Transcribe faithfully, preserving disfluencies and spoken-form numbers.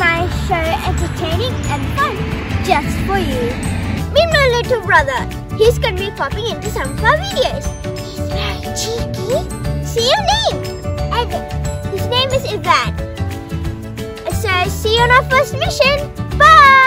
nice show, entertaining and fun, just for you. Meet my little brother. He's going to be popping into some of our videos. He's very cheeky. See your name? Evan. His name is Ivan. So, see you on our first mission. Bye!